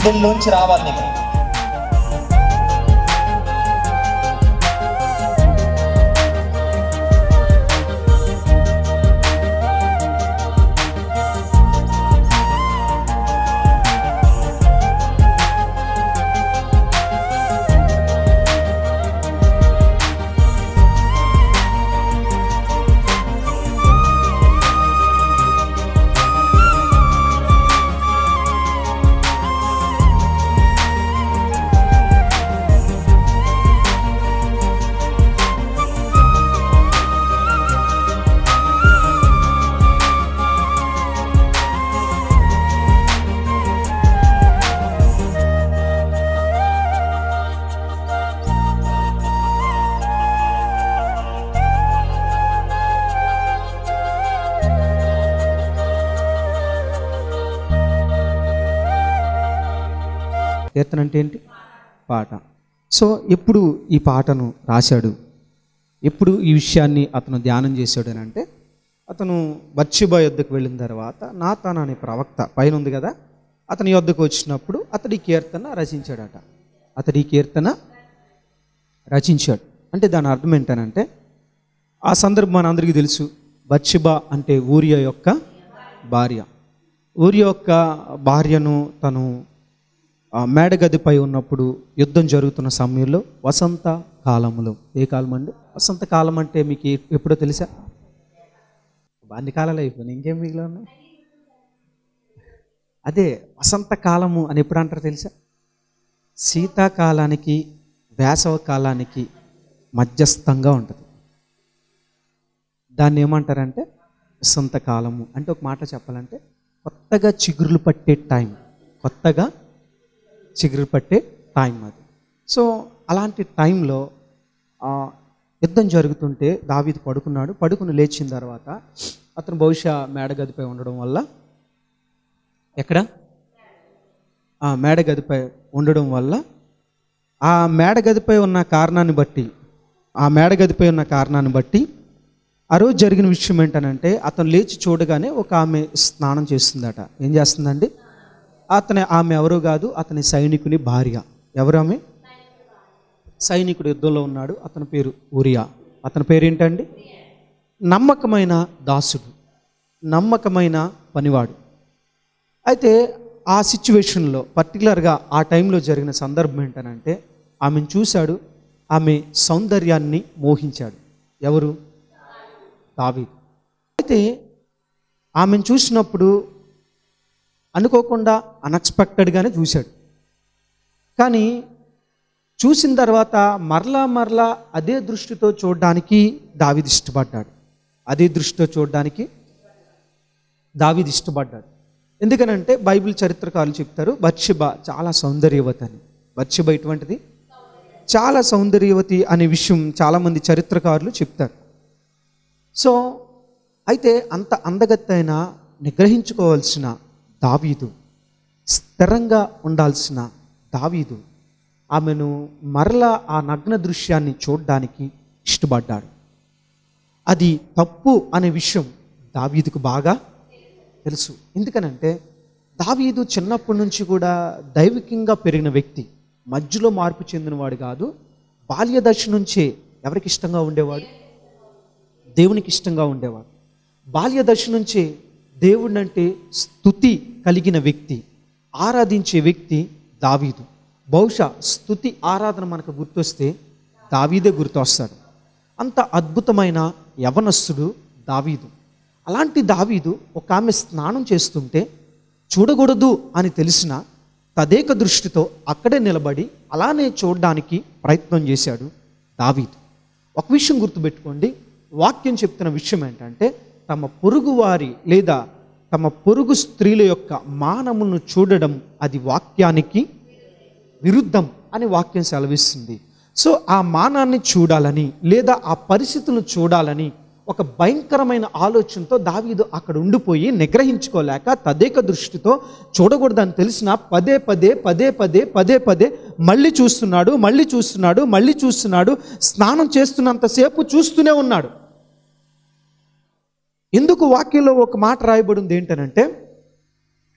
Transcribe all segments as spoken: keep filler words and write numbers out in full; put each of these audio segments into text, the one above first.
గుండెల్లోంచి రావాలి నీకు. కీర్తన అంటే ఏంటి? పాట. సో ఎప్పుడు ఈ పాటను రాశాడు, ఎప్పుడు ఈ విషయాన్ని అతను ధ్యానం చేశాడు అని అంటే, అతను బత్షెబా యొద్దకు వెళ్ళిన తర్వాత నాతాన్ అనే ప్రవక్త పైన ఉంది కదా, అతని యొద్దకు వచ్చినప్పుడు అతడి కీర్తన రచించాడట. అతడి కీర్తన రచించాడు అంటే దాని అర్థం ఏంటనంటే, ఆ సందర్భం మన అందరికీ తెలుసు. బత్షెబా అంటే ఊరియా యొక్క భార్య. ఊరియా యొక్క భార్యను తను మేడగదిపై ఉన్నప్పుడు యుద్ధం జరుగుతున్న సమయంలో వసంత కాలంలో, ఏ కాలం అండి? వసంత కాలం అంటే మీకు ఎప్పుడో తెలుసా? అన్ని కాలాలు అయిపోయినాయి, ఇంకేం మిగిలి ఉన్నాయి? అదే వసంత కాలము అని ఎప్పుడు అంటారు తెలుసా? శీతాకాలానికి వేసవ కాలానికి మధ్యస్థంగా ఉంటుంది. దాన్ని ఏమంటారంటే వసంత కాలము అంటే, ఒక మాట చెప్పాలంటే కొత్తగా చిగురులు పట్టే టైం, కొత్తగా చిగురు పట్టే టైం అది. సో అలాంటి టైంలో యుద్ధం జరుగుతుంటే దావీదు పడుకున్నాడు. పడుకుని లేచిన తర్వాత అతను బహుశా మేడగదిపై ఉండడం వల్ల, ఎక్కడ ఆ మేడగదిపై ఉండడం వల్ల ఆ మేడగదిపై ఉన్న కారణాన్ని బట్టి ఆ మేడగదిపై ఉన్న కారణాన్ని బట్టి ఆ రోజు జరిగిన విషయం ఏంటనంటే, అతను లేచి చూడగానే ఒక ఆమె స్నానం చేస్తుందట. ఏం చేస్తుందండి? అతని ఆమె ఎవరో కాదు, అతని సైనికుని భార్య. ఎవరు ఆమె? సైనికుడు యుద్ధంలో ఉన్నాడు, అతని పేరు ఊరియా. అతని పేరు ఏంటండి? నమ్మకమైన దాసుడు, నమ్మకమైన పనివాడు. అయితే ఆ సిచ్యువేషన్లో పర్టికులర్గా ఆ టైంలో జరిగిన సందర్భం ఏంటనంటే, ఆమెను చూశాడు, ఆమె సౌందర్యాన్ని మోహించాడు. ఎవరు? దావీదు. అయితే ఆమెను చూసినప్పుడు అనుకోకుండా అన్ఎక్స్పెక్టెడ్గానే చూశాడు. కానీ చూసిన తర్వాత మరలా మరలా అదే దృష్టితో చూడడానికి దావీదు ఇష్టపడ్డాడు. అదే దృష్టితో చూడడానికి దావీదు ఇష్టపడ్డాడు. ఎందుకనంటే బైబిల్ చరిత్రకారులు చెప్తారు, బత్షెబా చాలా సౌందర్యవతి అని. బత్షెబా ఎటువంటిది? చాలా సౌందర్యవతి అనే విషయం చాలామంది చరిత్రకారులు చెప్తారు. సో అయితే అంత అందగత్తైన నిగ్రహించుకోవాల్సిన దావీదు, స్థిరంగా ఉండాల్సిన దావీదు ఆమెను మరలా ఆ నగ్న దృశ్యాన్ని చూడడానికి ఇష్టపడ్డాడు. అది తప్పు అనే విషయం దావీదుకు బాగా తెలుసు. ఎందుకనంటే దావీదు చిన్నప్పటి నుంచి కూడా దైవికంగా పెరిగిన వ్యక్తి, మధ్యలో మార్పు చెందినవాడు కాదు. బాల్య దశ నుంచే ఎవరికి ఇష్టంగా ఉండేవాడు? దేవునికి ఇష్టంగా ఉండేవాడు. బాల్య దశ నుంచే దేవుడిని అంటే స్తుతి కలిగిన వ్యక్తి, ఆరాధించే వ్యక్తి దావీదు. బహుశా స్తుతి ఆరాధన మనకు గుర్తొస్తే దావీదే గుర్తొస్తాడు. అంత అద్భుతమైన యవనస్తుడు దావీదు. అలాంటి దావీదు ఒక ఆమె స్నానం చేస్తుంటే చూడకూడదు అని తెలిసిన తదేక దృష్టితో అక్కడే నిలబడి అలానే చూడడానికి ప్రయత్నం చేశాడు దావీదు. ఒక విషయం గుర్తుపెట్టుకోండి, వాక్యం చెప్తున్న విషయం ఏంటంటే, తమ పొరుగువారి లేదా తమ పొరుగు స్త్రీల యొక్క మానములను చూడడం అది వాక్యానికి విరుద్ధం అని వాక్యం సెలవిస్తుంది. సో ఆ మానాన్ని చూడాలని లేదా ఆ పరిస్థితులను చూడాలని ఒక భయంకరమైన ఆలోచనతో దావీదు అక్కడ ఉండిపోయి నిగ్రహించుకోలేక తదేక దృష్టితో చూడకూడదని తెలిసిన పదే పదే పదే పదే పదే పదే మళ్ళీ చూస్తున్నాడు మళ్ళీ చూస్తున్నాడు మళ్ళీ చూస్తున్నాడు స్నానం చేస్తున్నంతసేపు చూస్తూనే ఉన్నాడు. ఎందుకు వాక్యంలో ఒక మాట రాయబడింది ఏంటనంటే,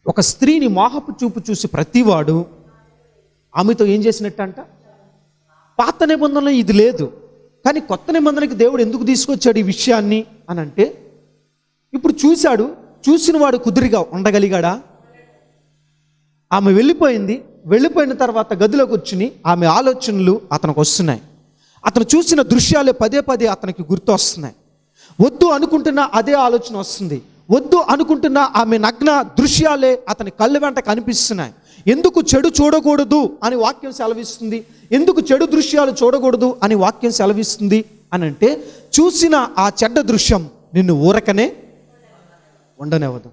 ఒక స్త్రీని మోహపు చూపు చూసి ప్రతివాడు ఆమెతో ఏం చేసినట్టంట? పాత నిబంధనలో ఇది లేదు, కానీ కొత్త నిబంధనకి దేవుడు ఎందుకు తీసుకొచ్చాడు ఈ విషయాన్ని అని అంటే, ఇప్పుడు చూశాడు, చూసిన వాడు కుదురుగా ఉండగలిగాడా? ఆమె వెళ్ళిపోయింది, వెళ్ళిపోయిన తర్వాత గదిలోకి వచ్చి ఆమె ఆలోచనలు అతనికి వస్తున్నాయి. అతను చూసిన దృశ్యాలే పదే పదే అతనికి గుర్తు వస్తున్నాయి. వద్దు అనుకుంటున్న అదే ఆలోచన వస్తుంది. వద్దు అనుకుంటున్న ఆమె నగ్న దృశ్యాలే అతని కళ్ళ వెంట కనిపిస్తున్నాయి. ఎందుకు చెడు చూడకూడదు అని వాక్యం సెలవిస్తుంది, ఎందుకు చెడు దృశ్యాలు చూడకూడదు అని వాక్యం సెలవిస్తుంది అని అంటే, చూసిన ఆ చెడ్డ దృశ్యం నిన్ను ఊరకనే ఉండనివ్వదు.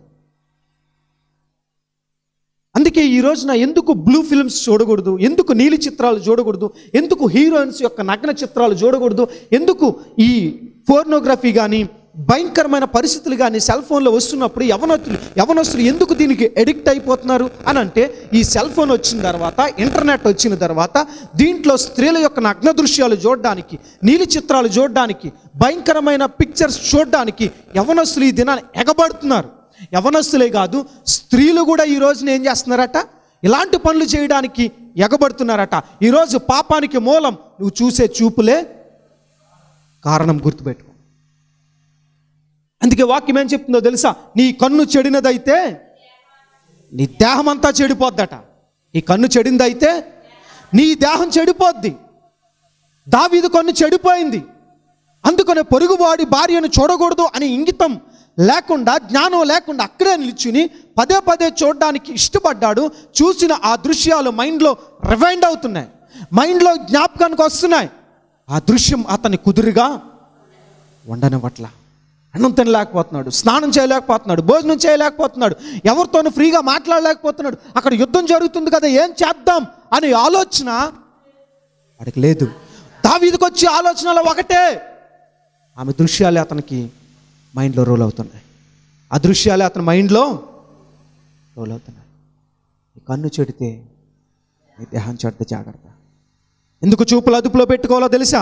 అందుకే ఈ రోజున ఎందుకు బ్లూ ఫిల్మ్స్ చూడకూడదు, ఎందుకు నీలి చిత్రాలు చూడకూడదు, ఎందుకు హీరోయిన్స్ యొక్క నగ్న చిత్రాలు చూడకూడదు, ఎందుకు ఈ పోర్నోగ్రఫీ కానీ భయంకరమైన పరిస్థితులు కానీ సెల్ ఫోన్లో వస్తున్నప్పుడు యవనస్తులు యవనస్తులు ఎందుకు దీనికి ఎడిక్ట్ అయిపోతున్నారు అని అంటే, ఈ సెల్ ఫోన్ వచ్చిన తర్వాత, ఇంటర్నెట్ వచ్చిన తర్వాత దీంట్లో స్త్రీల యొక్క నగ్న దృశ్యాలు చూడడానికి, నీలి చిత్రాలు చూడడానికి, భయంకరమైన పిక్చర్స్ చూడడానికి యవనస్తులు ఈ దినాన్ని ఎగబడుతున్నారు. యవనస్తులే కాదు, స్త్రీలు కూడా ఈ రోజున ఏం చేస్తున్నారట? ఇలాంటి పనులు చేయడానికి ఎగబడుతున్నారట. ఈరోజు పాపానికి మూలం నువ్వు చూసే చూపులే కారణం, గుర్తుపెట్టుకో. అందుకే వాక్యం ఏం చెప్తుందో తెలుసా? నీ కన్ను చెడినదైతే నీ దేహం అంతా చెడిపోద్దట. ఈ కన్ను చెడిందైతే నీ దేహం చెడిపోద్ది. దావీదు కన్ను చెడిపోయింది, అందుకనే పొరుగువాడి భార్యను చూడకూడదు అని ఇంగితం లేకుండా, జ్ఞానం లేకుండా అక్కడే నిల్చుని పదే పదే చూడడానికి ఇష్టపడ్డాడు. చూసిన ఆ దృశ్యాలు మైండ్లో రివైండ్ అవుతున్నాయి, మైండ్లో జ్ఞాపకానికి వస్తున్నాయి. ఆ దృశ్యం అతని కుదురుగా ఉండనివ్వట్ల. అన్నం తినలేకపోతున్నాడు, స్నానం చేయలేకపోతున్నాడు, భోజనం చేయలేకపోతున్నాడు, ఎవరితోనూ ఫ్రీగా మాట్లాడలేకపోతున్నాడు. అక్కడ యుద్ధం జరుగుతుంది కదా, ఏం చేద్దాం అనే ఆలోచన వాడికి లేదు. దావీదుకు వచ్చే ఆలోచనలో ఒకటే, ఆమె దృశ్యాలే అతనికి మైండ్లో రోల్ అవుతున్నాయి. ఆ దృశ్యాలే అతని మైండ్లో రోల్ అవుతున్నాయి. ఈ కన్ను చెడితే నీ దేహం చెడితే జాగ్రత్త. ఎందుకు చూపులు అదుపులో పెట్టుకోవాలో తెలుసా?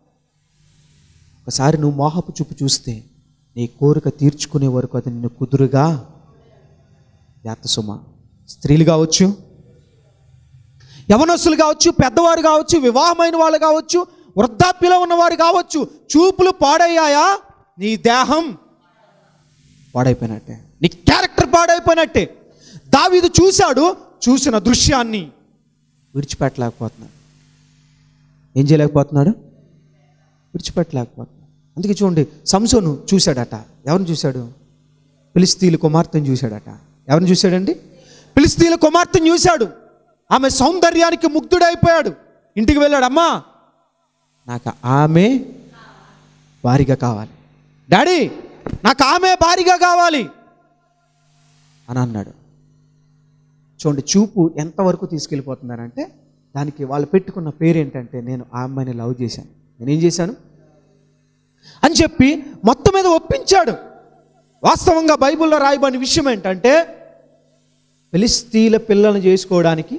ఒకసారి నువ్వు మోహపు చూపు చూస్తే నీ కోరిక తీర్చుకునే వరకు అది నిన్ను కుదురుగా జాత సుమ. స్త్రీలు కావచ్చు, యవనస్తులు కావచ్చు, పెద్దవారు కావచ్చు, వివాహమైన వాళ్ళు కావచ్చు, వృద్ధాప్యలో ఉన్నవారు కావచ్చు, చూపులు పాడయ్యాయా, నీ దేహం పాడైపోయినట్టే, నీ క్యారెక్టర్ పాడైపోయినట్టే. దావీదు చూశాడు, చూసిన దృశ్యాన్ని విడిచిపెట్టలేకపోతున్నాడు. ఏం చేయలేకపోతున్నాడు? విడిచిపెట్టలేకపోతున్నాడు. అందుకే చూడండి, సంసోను చూశాడట. ఎవరిని చూశాడు? ఫిలిష్తీయుల కుమార్తెను చూశాడట. ఎవరిని చూశాడండి? ఫిలిష్తీయుల కుమార్తెను చూశాడు. ఆమె సౌందర్యానికి ముగ్ధుడైపోయాడు. ఇంటికి వెళ్ళాడు, అమ్మా నాకు ఆమె భారీగా కావాలి, డాడీ నాకు ఆమె భారీగా కావాలి అని అన్నాడు. చూడండి, చూపు ఎంతవరకు తీసుకెళ్ళిపోతున్నారంటే, దానికి వాళ్ళు పెట్టుకున్న పేరు ఏంటంటే, నేను ఆ అమ్మాయిని లవ్ చేశాను, నేనేం చేశాను అని చెప్పి మొత్తం మీద ఒప్పించాడు. వాస్తవంగా బైబిల్లో రాయబడిన విషయం ఏంటంటే, ఫిలిష్తీయుల పిల్లలను చేసుకోవడానికి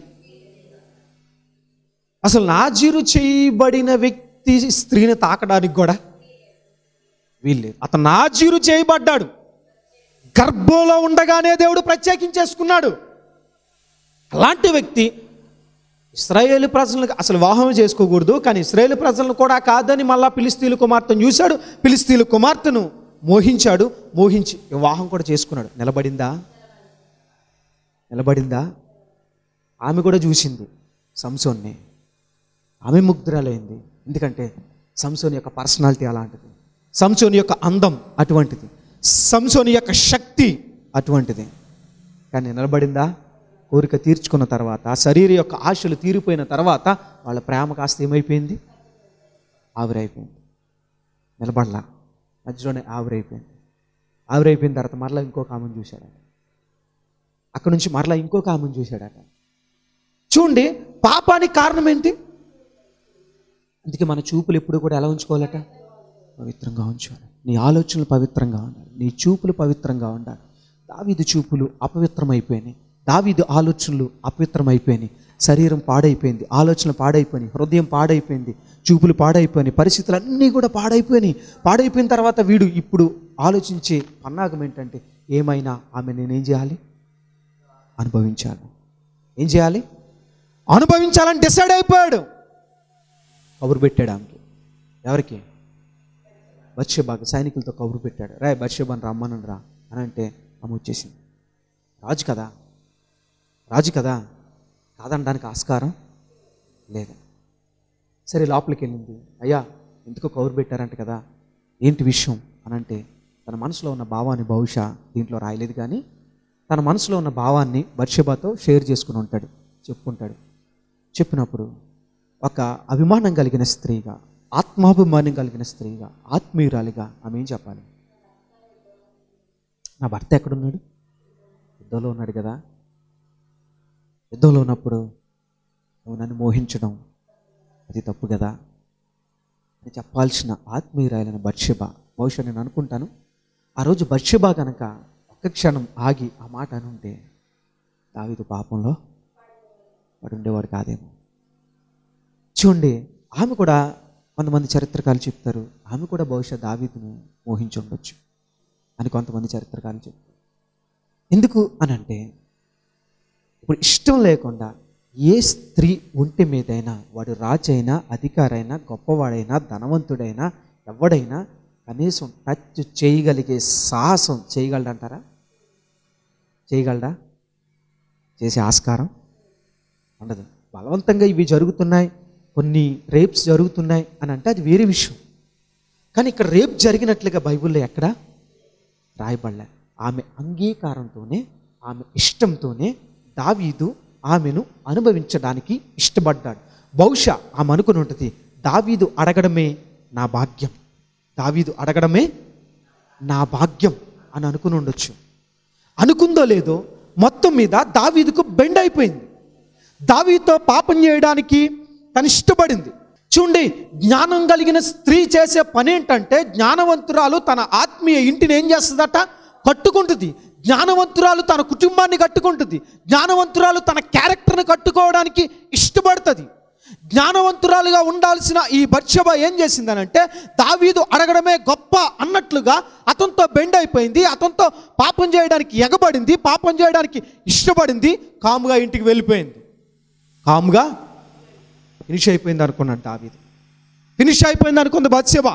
అసలు నాజీరు చేయబడిన వ్యక్తి స్త్రీని తాకడానికి కూడా వీల్లేదు. అతను నాజీరు చేయబడ్డాడు, గర్భంలో ఉండగానే దేవుడు ప్రత్యేకించేసుకున్నాడు. అలాంటి వ్యక్తి ఇశ్రాయేలు ప్రజలను అసలు వివాహం చేసుకోకూడదు, కానీ ఇశ్రాయేలు ప్రజలను కూడా కాదని మళ్ళా ఫిలిష్తీయుల కుమార్తెను చూశాడు, ఫిలిష్తీయుల కుమార్తెను మోహించాడు, మోహించి వివాహం కూడా చేసుకున్నాడు. నిలబడిందా? నిలబడిందా? ఆమె కూడా చూసింది సంసోన్ని, ఆమె ముగ్ధురాలైంది. ఎందుకంటే సంసోని యొక్క పర్సనాలిటీ అలాంటిది, సంసోని యొక్క అందం అటువంటిది, సంసోని యొక్క శక్తి అటువంటిది. కానీ నిలబడిందా? కోరిక తీర్చుకున్న తర్వాత, శరీర యొక్క ఆశలు తీరిపోయిన తర్వాత వాళ్ళ ప్రేమ కాస్త ఏమైపోయింది? ఆవిరైపోయింది. నిలబడలా, మధ్యలోనే ఆవిరైపోయింది. ఆవిరైపోయిన తర్వాత మరలా ఇంకొక ఆమెను చూశాడట. అక్కడ నుంచి మరలా ఇంకొక ఆమెను చూశాడట. చూడండి, పాపానికి కారణం ఏంటి? అందుకే మన చూపులు ఎప్పుడు కూడా ఎలా ఉంచుకోవాలట? పవిత్రంగా ఉంచాలి. నీ ఆలోచనలు పవిత్రంగా ఉండాలి, నీ చూపులు పవిత్రంగా ఉండాలి. దావీదు చూపులు అపవిత్రమైపోయినాయి, దావీదు ఆలోచనలు అపవిత్రమైపోయినాయి, శరీరం పాడైపోయింది, ఆలోచనలు పాడైపోయినాయి, హృదయం పాడైపోయింది, చూపులు పాడైపోయినాయి, పరిస్థితులు అన్నీ కూడా పాడైపోయినాయి. పాడైపోయిన తర్వాత వీడు ఇప్పుడు ఆలోచించే పన్నాగం ఏంటంటే, ఏమైనా ఆమె నేనేం చేయాలి? అనుభవించాలి. ఏం చేయాలి? అనుభవించాలని డిసైడ్ అయిపోయాడు. కబురు పెట్టాడు ఆమెకి. ఎవరికి? బత్షెబాకి. సైనికులతో కబురు పెట్టాడు, రా బత్షెబాని రమ్మని రా అని అంటే ఆమె వచ్చేసింది. రాజు కదా, రాజు కదా, కాదనడానికి ఆస్కారం లేదు. సరే లోపలికి వెళ్ళింది. అయ్యా ఎందుకో కబురు పెట్టారంట కదా, ఏంటి విషయం అని అంటే తన మనసులో ఉన్న భావాన్ని బహుశా దీంట్లో రాయలేదు, కానీ తన మనసులో ఉన్న భావాన్ని బత్షెబాతో షేర్ చేసుకుని ఉంటాడు, చెప్పుకుంటాడు. చెప్పినప్పుడు ఒక అభిమానం కలిగిన స్త్రీగా, ఆత్మాభిమానం కలిగిన స్త్రీగా, ఆత్మీయురాలిగా ఆమె ఏం చెప్పాలి? నా భర్త ఎక్కడున్నాడు? యుద్ధంలో ఉన్నాడు కదా. యుద్ధంలో ఉన్నప్పుడు నువ్వు నన్ను మోహించడం అది తప్పు కదా అని చెప్పాల్సిన ఆత్మీయురాలైన బత్షెబా. బహుశా నేను అనుకుంటాను ఆ రోజు బత్షెబా కనుక ఒక్క క్షణం ఆగి ఆ మాట అనుంటే దావీదు పాపంలో వాడు ఉండేవాడు కాదేమో. చూడండి, ఆమె కూడా, కొంతమంది చరిత్రకారులు చెప్తారు ఆమె కూడా బహుశా దావీదును మోహించి ఉండొచ్చు అని కొంతమంది చరిత్రకారులు చెప్తారు. ఎందుకు అని అంటే ఇప్పుడు ఇష్టం లేకుండా ఏ స్త్రీ ఒంటి మీదైనా, వాడు రాజైనా, అధికారైనా, గొప్పవాడైనా, ధనవంతుడైనా, ఎవడైనా కనీసం టచ్ చేయగలిగే సాహసం చేయగలడంటారా? చేయగలడా? చేసే ఆస్కారం ఉండదు. బలవంతంగా ఇవి జరుగుతున్నాయి, కొన్ని రేప్స్ జరుగుతున్నాయి అని అంటే అది వేరే విషయం. కానీ ఇక్కడ రేప్ జరిగినట్లుగా బైబిల్లో ఎక్కడ రాయబడలే. ఆమె అంగీకారంతోనే, ఆమె ఇష్టంతోనే దావీదు ఆమెను అనుభవించడానికి ఇష్టపడ్డాడు. బహుశా ఆమె అనుకుని ఉంటుంది, దావీదు అడగడమే నా భాగ్యం, దావీదు అడగడమే నా భాగ్యం అని అనుకుని ఉండొచ్చు. అనుకుందో లేదో మొత్తం మీద దావీదుకు బెండ్ అయిపోయింది. దావీదుతో పాపం చేయడానికి తను ఇష్టపడింది. చూడండి, జ్ఞానం కలిగిన స్త్రీ చేసే పని ఏంటంటే, జ్ఞానవంతురాలు తన ఆత్మీయ ఇంటిని ఏం చేస్తుందట? కట్టుకుంటుంది. జ్ఞానవంతురాలు తన కుటుంబాన్ని కట్టుకుంటుంది. జ్ఞానవంతురాలు తన క్యారెక్టర్ని కట్టుకోవడానికి ఇష్టపడుతుంది. జ్ఞానవంతురాలుగా ఉండాల్సిన ఈ బత్షెబా ఏం చేసిందనంటే, దావీదు అడగడమే గొప్ప అన్నట్లుగా అతనితో బెండ్ అయిపోయింది, అతనితో పాపం చేయడానికి ఎగబడింది, పాపం చేయడానికి ఇష్టపడింది, కాముగా ఇంటికి వెళ్ళిపోయింది. కాముగా ఫినిష్ అయిపోయింది అనుకున్నాడు దావీదు. ఫినిష్ అయిపోయింది అనుకుంది బత్షెబా.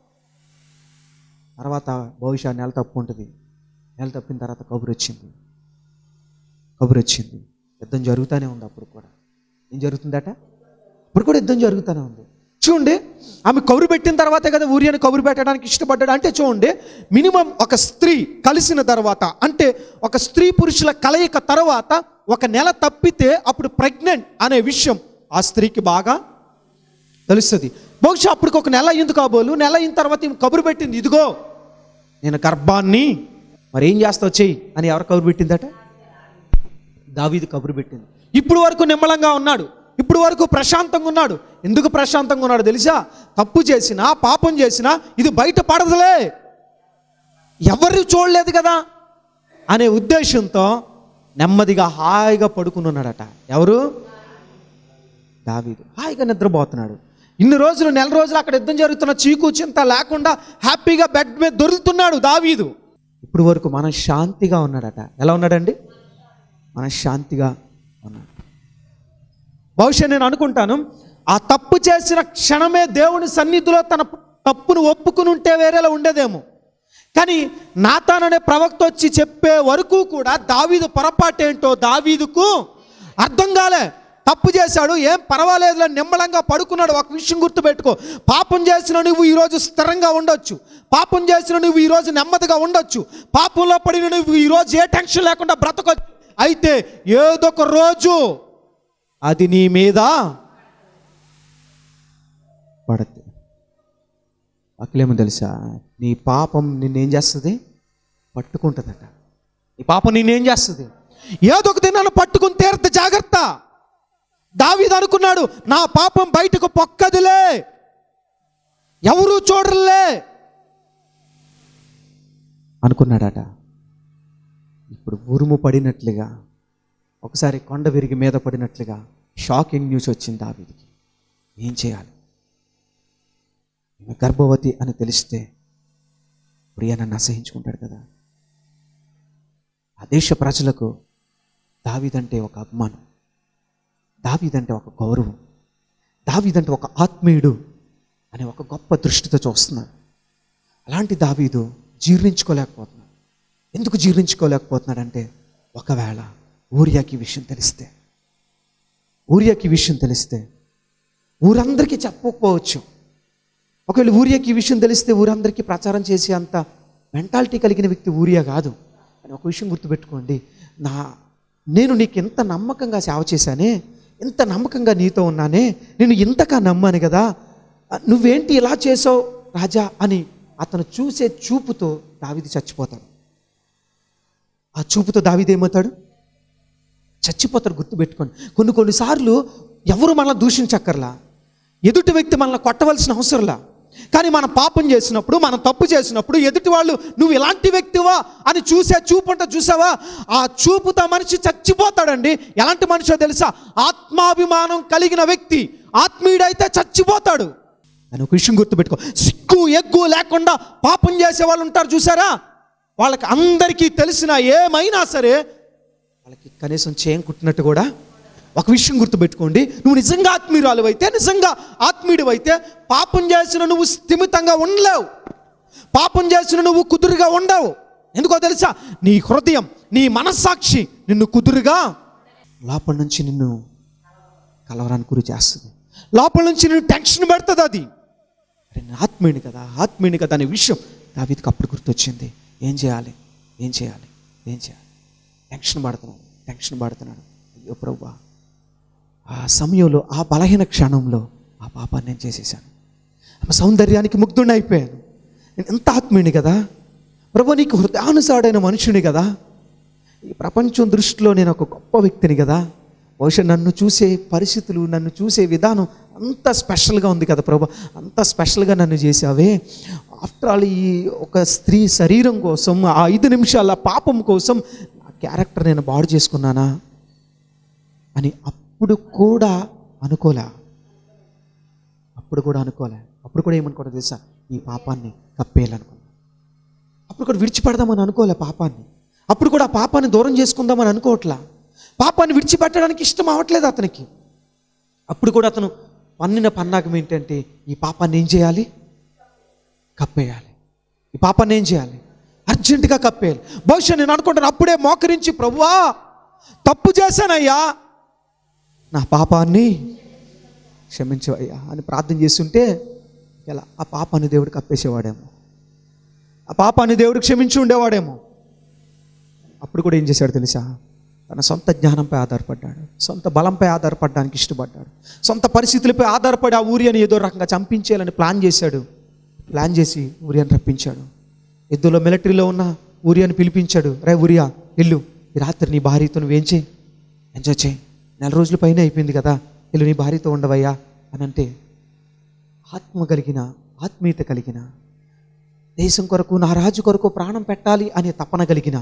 తర్వాత బహుశా నెల తప్పు ఉంటుంది. నెల తప్పిన తర్వాత కబురు వచ్చింది. కబురు వచ్చింది యుద్ధం జరుగుతూనే ఉంది. అప్పుడు కూడా ఏం జరుగుతుందట? ఇప్పుడు కూడా యుద్ధం జరుగుతూనే ఉంది. చూడండి, ఆమె కబురు పెట్టిన తర్వాతే కదా ఊరియాని కబురు పెట్టడానికి ఇష్టపడ్డాడు. అంటే చూడండి, మినిమం ఒక స్త్రీ కలిసిన తర్వాత, అంటే ఒక స్త్రీ పురుషుల కలయిక తర్వాత ఒక నెల తప్పితే అప్పుడు ప్రెగ్నెంట్ అనే విషయం ఆ స్త్రీకి బాగా తెలుస్తుంది. బహుశా అప్పటికి ఒక నెల అయ్యింది కాబోలు. నెల అయిన తర్వాత ఈమె కబురు పెట్టింది, ఇదిగో నేను గర్భాన్ని, మరి ఏం చేస్తావు చెయ్యి అని. ఎవరు కబురు పెట్టిందట? దావీదు కబురు పెట్టింది. ఇప్పుడు వరకు నిమ్మలంగా ఉన్నాడు, ఇప్పుడు వరకు ప్రశాంతంగా ఉన్నాడు. ఎందుకు ప్రశాంతంగా ఉన్నాడు తెలుసా? తప్పు చేసినా, పాపం చేసినా ఇది బయట పడదులే, ఎవరు చూడలేదు కదా అనే ఉద్దేశంతో నెమ్మదిగా హాయిగా పడుకుని ఉన్నాడట. ఎవరు? దావీదు. హాయిగా నిద్రపోతున్నాడు. ఇన్ని రోజులు, నెల రోజులు అక్కడ యుద్ధం జరుగుతున్న చీకు చింత లేకుండా హ్యాపీగా బెడ్ మీద దొరుకుతున్నాడు దావీదు. ఇప్పుడు వరకు మనశ్శాంతిగా ఉన్నాడట. ఎలా ఉన్నాడండి? మనశ్శాంతిగా ఉన్నాడు. బహుశా నేను అనుకుంటాను, ఆ తప్పు చేసిన క్షణమే దేవుని సన్నిధిలో తన తప్పును ఒప్పుకుని ఉంటే వేరేలా ఉండేదేమో. కానీ నాతాన్ అనే ప్రవక్త వచ్చి చెప్పే వరకు కూడా దావీదు పొరపాటు ఏంటో దావీదుకు అర్థం కాలే. తప్పు చేశాడు, ఏం పర్వాలేదు, నిమ్మలంగా పడుకున్నాడు. ఒక విషయం గుర్తుపెట్టుకో, పాపం చేసిన నువ్వు ఈరోజు స్థిరంగా ఉండొచ్చు, పాపం చేసిన నువ్వు ఈరోజు నెమ్మదిగా ఉండొచ్చు, పాపంలో పడిన నువ్వు ఈరోజు ఏ టెన్షన్ లేకుండా బ్రతకొచ్చు. అయితే ఏదొక రోజు అది నీ మీద పడద్దు. అక్కలేమో తెలుసా, నీ పాపం నిన్నేం చేస్తుంది? పట్టుకుంటుందట. నీ పాపం నిన్నేం చేస్తుంది? ఏదో ఒక దినాన్ని పట్టుకుని తీరత జాగ్రత్త. దావీదు అనుకున్నాడు, నా పాపం బయటకు పొక్కదులే, ఎవరు చూడరులే అనుకున్నాడట. ఇప్పుడు ఉరుము పడినట్లుగా, ఒకసారి కొండ విరిగి మీద పడినట్లుగా షాకింగ్ న్యూస్ వచ్చింది దావీదుకి. ఏం చేయాలి? గర్భవతి అని తెలిస్తే ప్రియ నన్ను అసహించుకుంటాడు కదా. ఆ దేశ ప్రజలకు దావీదంటే ఒక అభిమానం, దావీదంటే ఒక గౌరవం, దావీదంటే ఒక ఆత్మీయుడు అనే ఒక గొప్ప దృష్టితో చూస్తున్నారు. అలాంటి దావీదు జీర్ణించుకోలేకపోతున్నాడు. ఎందుకు జీర్ణించుకోలేకపోతున్నాడంటే, ఒకవేళ ఊరియాకి ఈ విషయం తెలిస్తే ఊరియాకి ఈ విషయం తెలిస్తే ఊరందరికీ చెప్పకపోవచ్చు. ఒకవేళ ఊరియాకి ఈ విషయం తెలిస్తే ఊరందరికీ ప్రచారం చేసే అంత మెంటాలిటీ కలిగిన వ్యక్తి ఊరియా కాదు అని ఒక విషయం గుర్తుపెట్టుకోండి. నా నేను నీకు ఎంత నమ్మకంగా సేవ చేశానే, ఎంత నమ్మకంగా నీతో ఉన్నానే, నేను ఇంతగా నమ్మాను కదా, నువ్వేంటి ఇలా చేసావు రాజా అని అతను చూసే చూపుతో దావీదు చచ్చిపోతాడు. ఆ చూపుతో దావీదు ఏమవుతాడు? చచ్చిపోతాడు. గుర్తుపెట్టుకోండి. కొన్ని కొన్నిసార్లు ఎవరు మనల్ని దూషించక్కర్లా, ఎదుటి వ్యక్తి మనల్ని కొట్టవలసిన అవసరంలా, కానీ మనం పాపం చేసినప్పుడు, మనం తప్పు చేసినప్పుడు ఎదుటి వాళ్ళు నువ్వు ఇలాంటి వ్యక్తివా అని చూసే చూపు అంటే చూసావా, ఆ చూపుతో మనిషి చచ్చిపోతాడండి. ఎలాంటి మనిషో తెలుసా? ఆత్మాభిమానం కలిగిన వ్యక్తి, ఆత్మీయుడైతే చచ్చిపోతాడు అని ఒక విషయం గుర్తుపెట్టుకో. సిగ్గు ఎగ్గు లేకుండా పాపం చేసే వాళ్ళు ఉంటారు చూసారా, వాళ్ళకి అందరికీ తెలిసిన ఏమైనా సరే వాళ్ళకి కనీసం చేయం కుట్టినట్టు కూడా. ఒక విషయం గుర్తుపెట్టుకోండి, నువ్వు నిజంగా ఆత్మీయురాలు అయితే, నిజంగా ఆత్మీయుడు అయితే పాపం చేసిన నువ్వు స్థిమితంగా ఉండలేవు, పాపం చేసిన నువ్వు కుదురుగా ఉండవు. ఎందుకో తెలుసా? నీ హృదయం, నీ మనస్సాక్షి నిన్ను కుదురుగా లోపల నుంచి నిన్ను కలవరానికి గురి చేస్తుంది, లోపల నుంచి నిన్ను టెన్షన్ పెడుతుంది. అది నేను ఆత్మీయుని కదా, ఆత్మీయుని కదా అనే విషయం దావీదుకి అప్పుడు గుర్తొచ్చింది. ఏం చేయాలి ఏం చేయాలి ఏం చేయాలి టెన్షన్ పడుతున్నాడు టెన్షన్ పడుతున్నాడు అయ్యో ప్రభువా, ఆ సమయంలో, ఆ బలహీన క్షణంలో ఆ పాపాన్ని నేను చేసేసాను. ఆమె సౌందర్యానికి ముగ్ధుడిని అయిపోయాను. నేను ఎంత ఆత్మీయుని కదా ప్రభు, నీకు హృదయానుసారుడైన మనుషుని కదా, ఈ ప్రపంచం దృష్టిలో నేను ఒక గొప్ప వ్యక్తిని కదా, బహుశా నన్ను చూసే పరిస్థితులు, నన్ను చూసే విధానం అంత స్పెషల్గా ఉంది కదా ప్రభు, అంత స్పెషల్గా నన్ను చేసావే. ఆఫ్టర్ ఆల్ ఈ ఒక స్త్రీ శరీరం కోసం, ఆ ఐదు నిమిషాల పాపం కోసం ఆ క్యారెక్టర్ నేను బాడు చేసుకున్నానా అని అప్పుడు కూడా అనుకోలే. అప్పుడు కూడా అనుకోలే అప్పుడు కూడా ఏమనుకోవడం తెలుసా? ఈ పాపాన్ని కప్పేయాలనుకున్నా. అప్పుడు కూడా విడిచిపెడదామని అనుకోలే పాపాన్ని. అప్పుడు కూడా ఆ పాపాన్ని దూరం చేసుకుందామని అనుకోవట్లా. పాపాన్ని విడిచిపెట్టడానికి ఇష్టం అవ్వట్లేదు అతనికి. అప్పుడు కూడా అతను పన్నిన పన్నాగం ఏంటంటే, ఈ పాపాన్ని ఏం చేయాలి? కప్పేయాలి. ఈ పాపాన్ని ఏం చేయాలి? అర్జెంటుగా కప్పేయాలి. బహుశా నేను అనుకుంటాను అప్పుడే మోకరించి, ప్రభువా తప్పు చేశానయ్యా, నా పాపాన్ని క్షమించవయ్యా అని ప్రార్థన చేస్తుంటే ఇలా ఆ పాపాన్ని దేవుడు కప్పేసేవాడేమో, ఆ పాపాన్ని దేవుడు క్షమించి ఉండేవాడేమో. అప్పుడు కూడా ఏం చేశాడు తెలుసా? తన సొంత జ్ఞానంపై ఆధారపడ్డాడు, సొంత బలంపై ఆధారపడడానికి ఇష్టపడ్డాడు, సొంత పరిస్థితులపై ఆధారపడి ఆ ఊరియాని ఏదో రకంగా చంపించేయాలని ప్లాన్ చేశాడు. ప్లాన్ చేసి ఊరియాని రప్పించాడు. యుద్ధంలో మిలిటరీలో ఉన్న ఊరియాని పిలిపించాడు. రే ఊరియా, ఇల్లు ఈ రాత్రి నీ భార్యతో నువ్వేం చేయి, ఎంజాయ్ చేయి, నెల రోజుల పైన అయిపోయింది కదా, ఇల్లు నీ భార్యతో ఉండవయ్యా అని అంటే, ఆత్మ కలిగిన, ఆత్మీయత కలిగిన, దేశం కొరకు, నా రాజు కొరకు ప్రాణం పెట్టాలి అనే తపన కలిగిన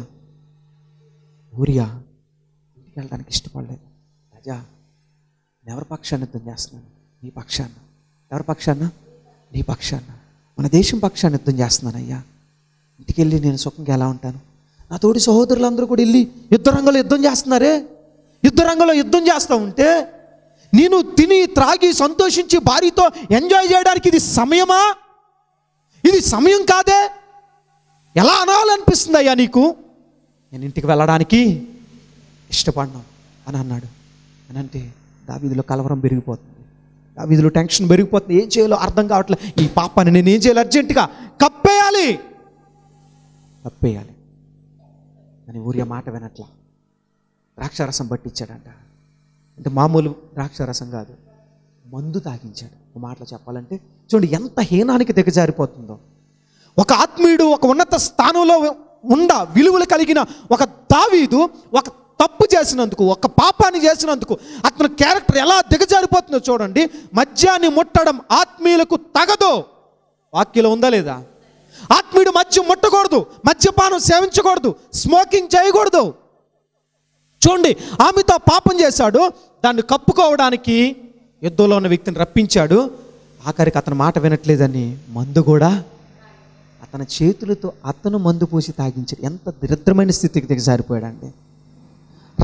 ఊరియా ఇంటికి వెళ్ళడానికి ఇష్టపడలేదు. రాజా, నేను ఎవరి పక్షాన్ని యుద్ధం చేస్తున్నాను? నీ పక్షాన. ఎవరి పక్షాన? నీ పక్షాన. మన దేశం పక్షాన్ని యుద్ధం చేస్తున్నాను అయ్యా. ఇంటికి వెళ్ళి నేను సుఖంగా ఎలా ఉంటాను? నా తోటి సహోదరులందరూ కూడా వెళ్ళి యుద్ధ రంగంలో యుద్ధం చేస్తున్నారే, యుద్ధ రంగంలో యుద్ధం చేస్తూ ఉంటే నేను తిని త్రాగి సంతోషించి భార్యతో ఎంజాయ్ చేయడానికి ఇది సమయమా? ఇది సమయం కాదే. ఎలా అనాలనిపిస్తుంది అయ్యా నీకు? నేను ఇంటికి వెళ్ళడానికి ఇష్టపడను అని అన్నాడు. అని అంటే దావీదులో కలవరం పెరిగిపోతుంది, దావీదులో టెన్షన్ పెరిగిపోతుంది. ఏం చేయాలో అర్థం కావట్లేదు. ఈ పాపాన్ని నేను ఏం చేయాలి? అర్జెంటుగా కప్పేయాలి కప్పేయాలి అని ఊరియా మాట వినట్లా. ద్రాక్షారసం పట్టించాడంట. అంటే మామూలు ద్రాక్షారసం కాదు, మందు తాగించాడు. ఒక మాటలో చెప్పాలంటే చూడండి ఎంత హీనానికి దిగజారిపోతుందో. ఒక ఆత్మీయుడు ఒక ఉన్నత స్థానంలో ఉండ విలువలు కలిగిన ఒక దావీదు ఒక తప్పు చేసినందుకు, ఒక పాపాన్ని చేసినందుకు అతని క్యారెక్టర్ ఎలా దిగజారిపోతుందో చూడండి. మద్యాన్ని ముట్టడం ఆత్మీయులకు తగదు. వాక్యంలో ఉందా లేదా? ఆత్మీయుడు మద్యం ముట్టకూడదు, మద్యపానం సేవించకూడదు, స్మోకింగ్ చేయకూడదు. చూడండి, ఆమెతో పాపం చేశాడు, దాన్ని కప్పుకోవడానికి యుద్ధంలో ఉన్న వ్యక్తిని రప్పించాడు. ఆఖరికి అతని మాట వినట్లేదని మందు కూడా అతని చేతులతో అతను మందు పోసి తాగించాడు. ఎంత దరిద్రమైన స్థితికి దిగజారిపోయాడండి.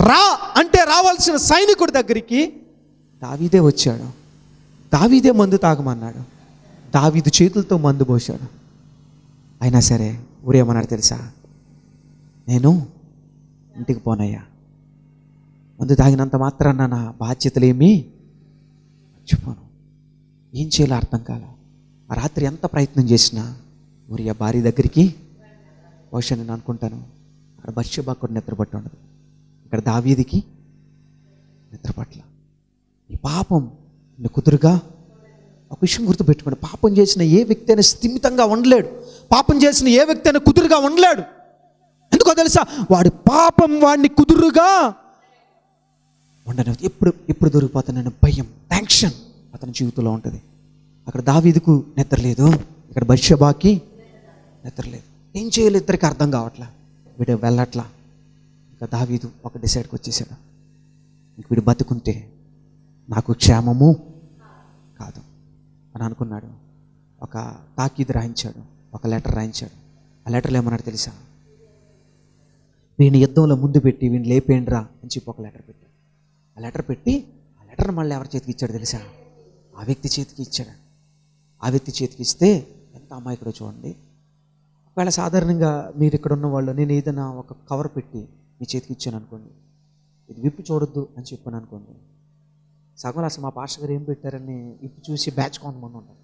రా అంటే రావాల్సిన సైనికుడి దగ్గరికి దావీదే వచ్చాడు. దావీదే మందు తాగమన్నాడు. దావీదు చేతులతో మందు పోశాడు. అయినా సరే ఊరేమన్నాడు తెలుసా? నేను ఇంటికి పోనయ్యా, మందు తాగినంత మాత్రాన నా బాధ్యతలేమీ మర్చిపోను. ఏం చేయాలో అర్థం కాల. ఆ రాత్రి ఎంత ప్రయత్నం చేసినా ఊరియా భార్య దగ్గరికి బహుశా నేను అనుకుంటాను అక్కడ బత్షెబా కూడా నిద్రపట్టి ఉండదు, ఇక్కడ దావీదికి నిద్రపట్ల. ఈ పాపం కుదురుగా ఒక విషయం గుర్తుపెట్టుకోండి, పాపం చేసిన ఏ వ్యక్తి అయినా స్థిమితంగా ఉండలేడు. పాపం చేసిన ఏ వ్యక్తి అయినా కుదురుగా ఉండలేడు. ఎందుకో తెలుసా? వాడి పాపం వాడిని కుదురుగా ఉండను. ఎప్పుడు ఎప్పుడు దొరికిపోతానని భయం, టెన్షన్ అతని జీవితంలో ఉంటుంది. అక్కడ దావీదుకు నిద్ర లేదు, ఇక్కడ బత్షెబాకి నిద్ర లేదు. ఏం చేయాలి ఇద్దరికి అర్థం కావట్లా. వీడు వెళ్ళట్లా. ఇంకా దావీదు ఒక డిసైడ్కి వచ్చేసాడు, ఇంక వీడు బతుకుంటే నాకు క్షేమము కాదు అని అనుకున్నాడు. ఒక తాకీదు రాయించాడు, ఒక లెటర్ రాయించాడు. ఆ లెటర్లో ఏమన్నాడు తెలుసా? వీడిని యుద్ధంలో ముందు పెట్టి వీడిని లేపేండ్రా అని చెప్పి ఒక లెటర్ పెట్టాడు. ఆ లెటర్ పెట్టి ఆ లెటర్ మళ్ళీ ఎవరి చేతికి ఇచ్చాడు తెలుసా? ఆ వ్యక్తి చేతికి ఇచ్చాడు. ఆ వ్యక్తి చేతికి ఇస్తే ఎంత అమాయకుడో చూడండి. ఒకవేళ సాధారణంగా మీరు ఇక్కడ ఉన్న వాళ్ళు నేను ఏదైనా ఒక కవర్ పెట్టి మీ చేతికి ఇచ్చాను అనుకోండి, ఇది విప్పి చూడొద్దు అని చెప్పాను అనుకోండి, సగం అసలు మా పాస్టర్ గారు ఏం పెట్టారని విప్పి చూసి బ్యాచ్ కొంతమంది ఉంటారు.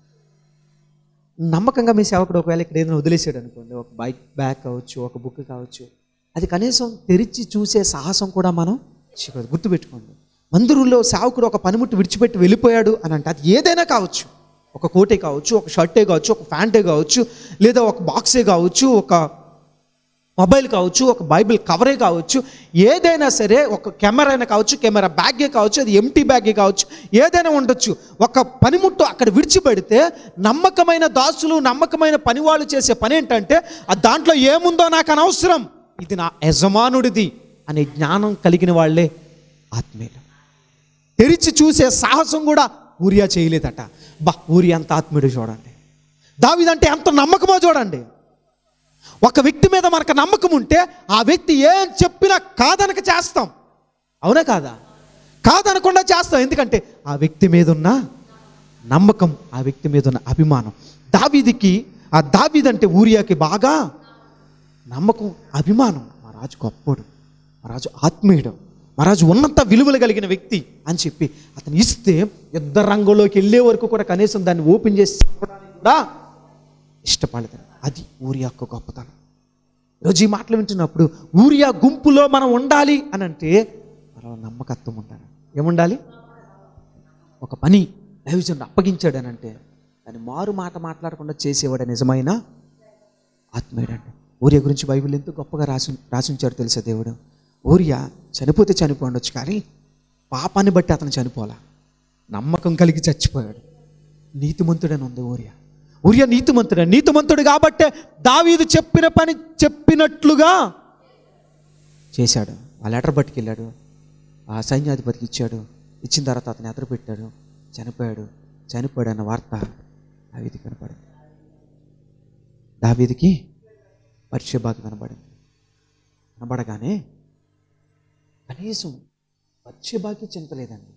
నమ్మకంగా మీ సేవకుడు ఒకవేళ ఇక్కడ ఏదైనా వదిలేసాడు అనుకోండి, ఒక బైక్ బ్యాగ్ కావచ్చు, ఒక బుక్ కావచ్చు, అది కనీసం తెరిచి చూసే సాహసం కూడా మనం చేయకూడదు. గుర్తుపెట్టుకోండి, మందిరంలో సేవకుడు ఒక పనిముట్టు విడిచిపెట్టి వెళ్ళిపోయాడు అని అంటే అది ఏదైనా కావచ్చు. ఒక కోటే కావచ్చు, ఒక షర్టే కావచ్చు, ఒక ప్యాంటే కావచ్చు, లేదా ఒక బాక్సే కావచ్చు, ఒక మొబైల్ కావచ్చు, ఒక బైబిల్ కవరే కావచ్చు, ఏదైనా సరే, ఒక కెమెరా అయినా కావచ్చు, కెమెరా బ్యాగే కావచ్చు, అది ఎంటీ బ్యాగే కావచ్చు, ఏదైనా ఉండొచ్చు. ఒక పనిముట్టు అక్కడ విడిచిపెడితే నమ్మకమైన దాసులు, నమ్మకమైన పనివాళ్ళు చేసే పని ఏంటంటే ఆ దాంట్లో ఏముందో నాకు అనవసరం, ఇది నా యజమానుడిది అనే జ్ఞానం కలిగిన వాళ్ళే ఆత్మీయులు. తెరిచి చూసే సాహసం కూడా ఊరియా చేయలేదట. బా, ఊరియా అంత ఆత్మీయుడు చూడండి. దావీదంటే ఎంత నమ్మకమో చూడండి. ఒక వ్యక్తి మీద మనకు నమ్మకం ఉంటే ఆ వ్యక్తి ఏం చెప్పినా కాదనక చేస్తాం. అవునా కాదా? కాదనకుండా చేస్తాం. ఎందుకంటే ఆ వ్యక్తి మీద ఉన్న నమ్మకం, ఆ వ్యక్తి మీద ఉన్న అభిమానం. దావీదికి ఆ దావీదంటే ఊరియాకి బాగా నమ్మకం, అభిమానం. మా రాజు గొప్పోడు, మా రాజు ఆత్మీయుడు, మా రాజు ఉన్నత విలువలు కలిగిన వ్యక్తి అని చెప్పి అతను ఇస్తే యుద్ధ రంగంలోకి వెళ్ళే వరకు కూడా కనీసం దాన్ని ఓపెన్ చేసి చెప్పడానికి కూడా ఇష్టపడతాడు. అది ఊరియా యొక్క గొప్పతనం. ఈరోజు ఈ మాటలు వింటున్నప్పుడు ఊరియా గుంపులో మనం ఉండాలి అని అంటే మనం నమ్మకత్వం ఉండాలి. ఏముండాలి? ఒక పని దైవజనుడు అప్పగించాడు అని అంటే దాన్ని మారు మాట మాట్లాడకుండా చేసేవాడు నిజమైన ఆత్మీయుడు అండి. ఊరియా గురించి బైబిల్ ఎంతో గొప్పగా రాసి రాసించాడు తెలుసా దేవుడు. ఊరియా చనిపోతే చనిపోండొచ్చు, కానీ పాపాన్ని బట్టి అతను చనిపోలా, నమ్మకం కలిగి చచ్చిపోయాడు. నీతిమంతుడని ఉంది ఊరియా. ఊరియా నీతిమంతుడు. నీతిమంతుడు కాబట్టే దావీదు చెప్పిన పని చెప్పినట్లుగా చేశాడు. ఆ లెటర్ పట్టుకెళ్ళాడు, ఆ సైన్యాధిపతికి ఇచ్చాడు. ఇచ్చిన తర్వాత అతను ఎదురు పెట్టాడు, చనిపోయాడు. చనిపోయాడు అన్న వార్త దావీదికి కనపడింది. దావీదికి బత్షెబాకి కనబడింది. కనబడగానే కనీసం బత్షెబాకి చింత లేదండి,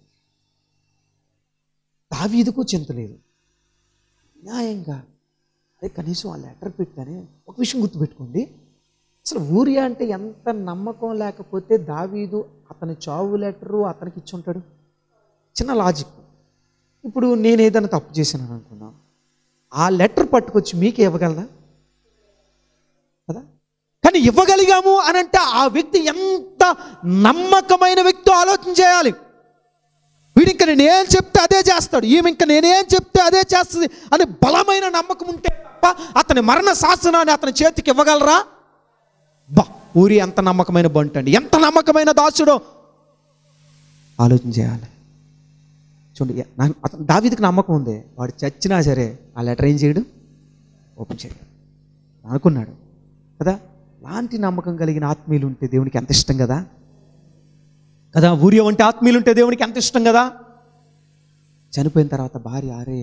దావీదుకు చింత లేదు. న్యాయంగా అదే కనీసం ఆ లెటర్ పెట్టానే. ఒక విషయం గుర్తుపెట్టుకోండి, అసలు ఊరియా అంటే ఎంత నమ్మకం లేకపోతే దావీదు అతని చావు లెటరు అతనికి ఇచ్చి ఉంటాడు. చిన్న లాజిక్. ఇప్పుడు నేను ఏదైనా తప్పు చేశాను అనుకున్నాను, ఆ లెటర్ పట్టుకొచ్చి మీకే ఇవ్వగలదా? కదా. కానీ ఇవ్వగలిగాము అని అంటే ఆ వ్యక్తి ఎంత నమ్మకమైన వ్యక్తి ఆలోచన చేయాలి. వీడు ఇంకా నేనేం చెప్తే అదే చేస్తాడు, ఈమె ఇంకా నేనేం చెప్తే అదే చేస్తుంది అని బలమైన నమ్మకం ఉంటే తప్ప అతని మరణ శాసనాన్ని అతని చేతికి ఇవ్వగలరా? బా, ఊరి ఎంత నమ్మకమైన బంటండి, ఎంత నమ్మకమైన దాసుడో ఆలోచన చేయాలి. చూడండి, అతను దావీదుకి నమ్మకం ఉంది, వాడు చచ్చినా సరే ఆ లెటర్ ఏం చేయడు, ఓపెన్ చేయడు అనుకున్నాడు కదా. లాంటి నమ్మకం కలిగిన ఆత్మీయులు ఉంటే దేవునికి ఎంత ఇష్టం కదా కదా ఊరియా వంటి ఆత్మీయులు ఉంటే దేవునికి ఎంత ఇష్టం కదా. చనిపోయిన తర్వాత భార్య, అరే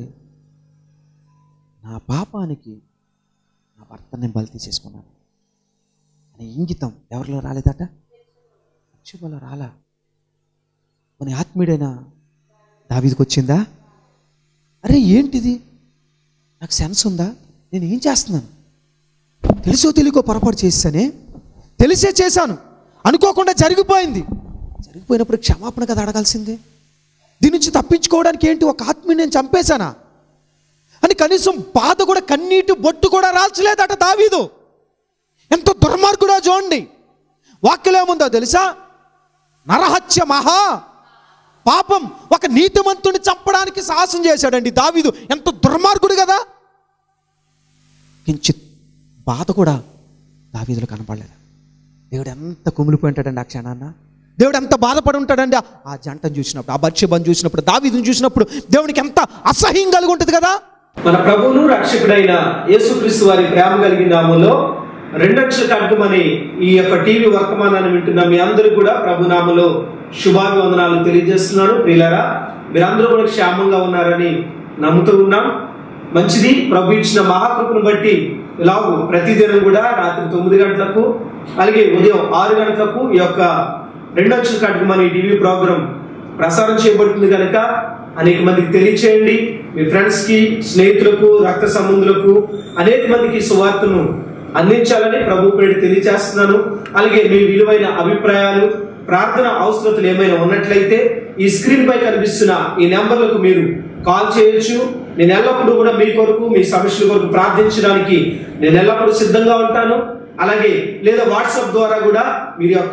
నా పాపానికి నా భర్తని బలి తీసేసుకున్నాను అనే ఇంగితం ఎవరిలో రాలేదట? బత్షెబల రాలా, మన ఆత్మీయుడైన దావీదుకు వచ్చిందా? అరే ఏంటిది, నాకు సెన్స్ ఉందా, నేను ఏం చేస్తున్నాను, తెలుసో తెలియకో పొరపాటు చేశానే, తెలిసే చేశాను, అనుకోకుండా జరిగిపోయింది, జరిగిపోయినప్పుడు క్షమాపణ కదా అడగాల్సిందే. దీని నుంచి తప్పించుకోవడానికి ఏంటి, ఒక ఆత్మీయుని నేను చంపేశానా అని కనీసం బాధ కూడా, కన్నీటి బొట్టు కూడా రాల్చలేదట దావీదు. ఎంతో దుర్మార్గుడో చూడండి. వాక్యం ఏముందో తెలుసా? నరహత్య మహా పాపం. ఒక నీతిమంతుని చంపడానికి సాహసం చేశాడండి దావీదు. ఎంత దుర్మార్గుడు కదా. కించిత్ బాధ కూడా దావీదులో కనపడలేదు. దేవుడు ఎంత కుమిలిపోయి ఉంటాడండి ఆ క్షణాన్న. దేవుడు ఎంత బాధపడి ఉంటాడండి ఆ జంటను చూసినప్పుడు, ఆ బత్షెబను చూసినప్పుడు, దావీదును చూసినప్పుడు. దేవునికి ఎంత అసహ్యం కలిగి ఉంటుంది కదా. మన ప్రభువును రక్షకుడైన యేసుక్రీస్తు వారి ప్రేమ కలిగిన నామంలో రెండక్షల ఖడ్గమని ఈ యొక్క టీవీ వర్తమానాన్ని వింటున్న మీ అందరూ కూడా ప్రభు నామములో శుభాభివందనాలు తెలియజేస్తున్నాను. ప్రియులారా, మీరందరూ కూడా క్షేమంగా ఉన్నారని నమ్ముతూ ఉన్నాం. మంచిది. ప్రభు ఇచ్చిన మహాకృపను బట్టి ఇలాగూ ప్రతిదినం కూడా రాత్రి తొమ్మిది గంటలకు అలాగే ఉదయం ఆరు గంటలకు ఈ యొక్క రెండక్షల ఖడ్గమని టీవీ ప్రోగ్రాం ప్రసారం చేయబడుతుంది కనుక అనేక మందికి తెలియచేయండి. మీ ఫ్రెండ్స్ కి, స్నేహితులకు, రక్త సంబంధులకు అనేక మందికి సువార్తను అందించాలని ప్రభు పేరు తెలియజేస్తున్నాను. అలాగే మీ విలువైన అభిప్రాయాలు, ప్రార్థన అవసరతలు ఏమైనా ఉన్నట్లయితే ఈ స్క్రీన్ పై కనిపిస్తున్న ఈ నెంబర్లకు మీరు కాల్ చేయొచ్చు. నేను ఎల్లప్పుడూ కూడా మీ కొరకు, మీ సమస్యల కొరకు ప్రార్థించడానికి నేను ఎల్లప్పుడూ సిద్ధంగా ఉంటాను. అలాగే లేదా వాట్సాప్ ద్వారా కూడా మీరు యొక్క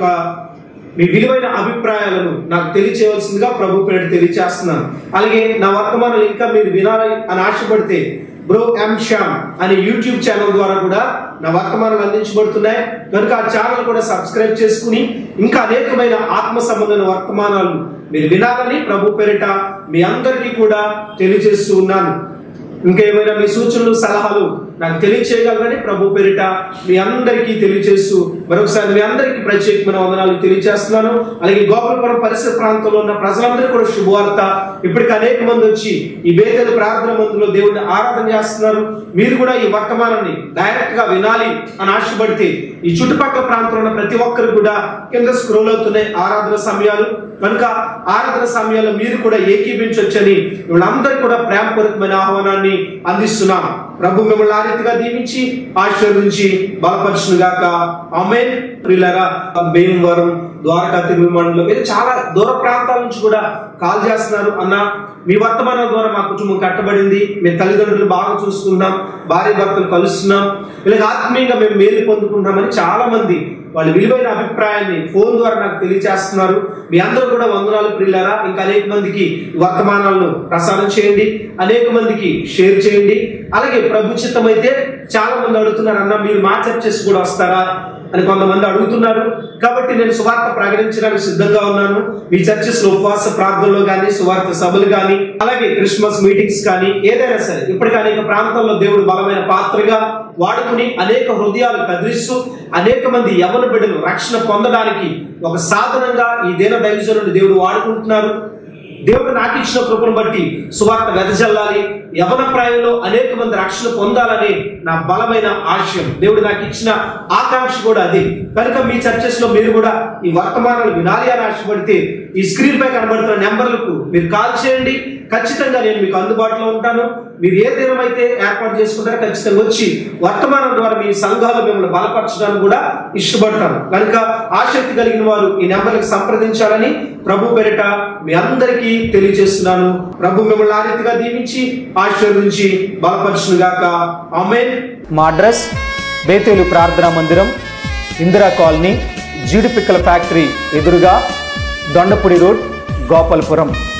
మీ విలువైన అభిప్రాయాలను నాకు తెలియచేయవలసిందిగా ప్రభు పేరు తెలియచేస్తున్నాను. అలాగే నా వర్తమానం ఇంకా మీరు వినాలి అని ఆశపడితే బ్రో ఎం శ్యామ్ అనే యూట్యూబ్ ఛానల్ ద్వారా కూడా నా వర్తమానాలు అందించబడుతున్నాయి కనుక ఆ ఛానల్ కూడా సబ్స్క్రైబ్ చేసుకుని ఇంకా అనేకమైన ఆత్మ సంబంధమైన వర్తమానాలు మీరు వినాలని ప్రభు పేరిట మీ అందరికీ కూడా తెలియజేస్తూ ఉన్నాను. ఇంకా ఏమైనా మీ సూచనలు, సలహాలు నాకు తెలియచేయగలరని ప్రభు పేరిట మీ అందరికీ తెలియజేస్తూ మరొకసారి మీ అందరికీ ప్రత్యేకమైన వందనాలు తెలియజేస్తున్నాను. అలాగే గోపాలపురం పరిసర ప్రాంతంలో ఉన్న ప్రజలందరూ కూడా శుభవార్త. ఇప్పటికి అనేక మంది వచ్చి ఈ బేతేలు ప్రార్థన మందిలో దేవుడిని ఆరాధన చేస్తున్నారు. మీరు కూడా ఈ వర్తమానాన్ని డైరెక్ట్ గా వినాలి అని ఆశపడితే ఈ చుట్టుపక్కల ప్రాంతంలో ఉన్న ప్రతి ఒక్కరు కూడా కింద స్క్రోల్ అవుతున్నాయి ఆరాధన సమయాలు. కనుక ఆరాధన సమయాల్లో మీరు కూడా ఏకీభించొచ్చని వీళ్ళందరికీ కూడా ప్రేమపూర్వకమైన ఆహ్వానాన్ని అందిస్తున్నాం. ప్రభు మిమ్మల్ని ఆ రీతిగా దీవించి ఆశీర్వదించి బలపరచును గాక. ఆమేన్. ప్రియులారా, భీమవరం, ద్వారకా, తిరుమల మండలం మీరు చాలా దూర ప్రాంతాల నుంచి కూడా కాల్ చేస్తున్నారు. అన్న, మీ వర్తమానాల ద్వారా మా కుటుంబం కట్టబడింది, మేము తల్లిదండ్రులు బాగా చూసుకుంటాం, భార్య భర్తలు కలుస్తున్నాం, ఇలాగ ఆత్మీయంగా మేము మేలు పొందుకుంటామని చాలా మంది వాళ్ళ విలువైన అభిప్రాయాన్ని ఫోన్ ద్వారా నాకు తెలియజేస్తున్నారు. మీ అందరూ కూడా వందనాలు ప్రియులారా. ఇంకా అనేక మందికి వర్తమానాలను ప్రసారం చేయండి, అనేక మందికి షేర్ చేయండి. అలాగే ప్రభు చిత్తం అయితే చాలా మంది అడుగుతున్నారు, అన్న మీరు మా చర్చెస్ కూడా వస్తారా అని కొంతమంది అడుగుతున్నారు. కాబట్టి నేను సువార్త ప్రకటించడానికి సిద్ధంగా ఉన్నాను. మీ చర్చెస్ లో ఉపవాస ప్రార్థనలో కానీ, సువార్త సభలు కానీ, అలాగే క్రిస్మస్ మీటింగ్స్ కానీ ఏదైనా సరే ఇప్పటికీ అనేక ప్రాంతాల్లో దేవుడు బలమైన పాత్రగా వాడుకుని అనేక హృదయాలు కదిలిస్తూ అనేక మంది యవ్వన బిడ్డలు రక్షణ పొందడానికి ఒక సాధనంగా ఈ దీన దైవజనుని దేవుడు వాడుకుంటున్నారు. దేవుడు నాకు ఇచ్చిన కృపను బట్టి సువార్త వెదజల్లాలి, యవన ప్రాయంలో అనేక మంది రక్షణ పొందాలని నా బలమైన ఆశయం. దేవుడు నాకు ఇచ్చిన ఆకాంక్ష కూడా అది. కనుక మీ చర్చెస్ లో మీరు కూడా ఈ వర్తమానాలు వినాలి అని ఆశపడితే ఈ స్క్రీన్ పై కనబడుతున్న నెంబర్లకు మీరు కాల్ చేయండి. ఖచ్చితంగా నేను మీకు అందుబాటులో ఉంటాను. మీరు ఏ దినం అయితే ఏర్పాటు చేసుకుంటారో ఖచ్చితంగా వచ్చి వర్తమానం ద్వారా మీ సంఘాలు మిమ్మల్ని బలపరచడానికి కూడా ఇష్టపడతాను. కనుక ఆసక్తి కలిగిన వారు ఈ నెంబర్కి సంప్రదించాలని ప్రభు పేరిట మీ అందరికీ తెలియజేస్తున్నాను. ప్రభు మిమ్మల్ని ఆ రీతిగా దీవించి ఆశీర్వదించి బలపరచును గాక. ఆమేన్. మా అడ్రస్ బేతేలు ప్రార్థనా మందిరం, ఇందిరా కాలనీ, జీడిపిక్కల ఫ్యాక్టరీ ఎదురుగా, దొండపూడి రోడ్, గోపాలపురం.